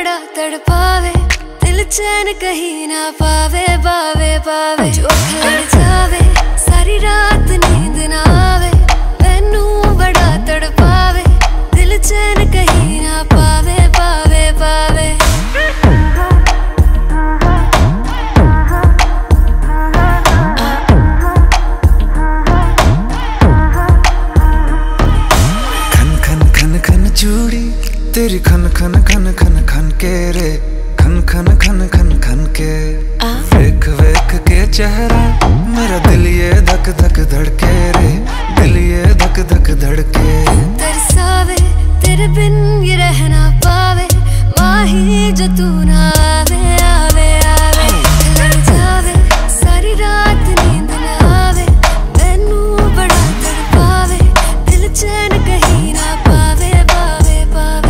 बड़ा तड़पावे, दिल चैन कहीं ना पावे, पावे पावे। जो लड़ जावे सारी रात नींद ना आवे, मैनू बड़ा तड़पावे, दिल चैन कहीं ना पावे, पावे पावे। चूड़ी तेरी खन खन खन खन खन के रे, खन खन खन खन खन के। वेख वेख के चेहरा मेरा दिल ये धक धक धड़के रे, दिल ये धक धक धड़के। तरसावे तेरे बिन ये रह ना पावे, माही जो तू ना आवे, आवे आवे। लड़ जावे सारी रात नींद ना आवे, मैनू बड़ा तड़पावे, दिल चैन कहीं ना पावे, पावे पावे।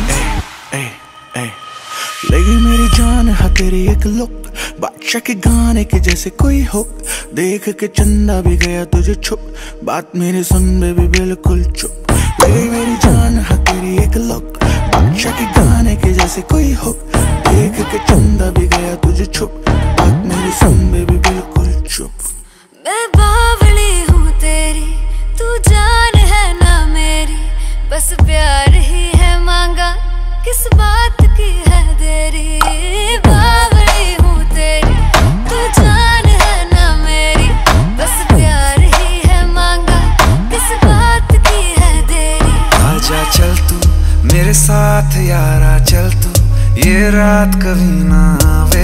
लगी मेरी जान है तेरी एक लुक, बादशाह के गाने के जैसे कोई हो। देख के चंदा भी गया तुझे छुप, बात मेरी सुन बेबी बिल्कुल चुप। लगी मेरी जान है तेरी एक लुक, बादशाह के गाने के जैसे कोई हो। देख के चंदा भी गया तुझे छुप, बात मेरी सुन बेबी बिल्कुल चुप। मैं बावली हूँ तेरी, तू जान है ना मेरी, बस प्यार ही है मांगा, किस बात की है देरी। बावली हूँ तेरी, तू जान है ना मेरी, बस प्यार ही है मांगा, किस बात की है देरी। आजा चल तू मेरे साथ यारा, चल तू ये रात कभी ना आवे।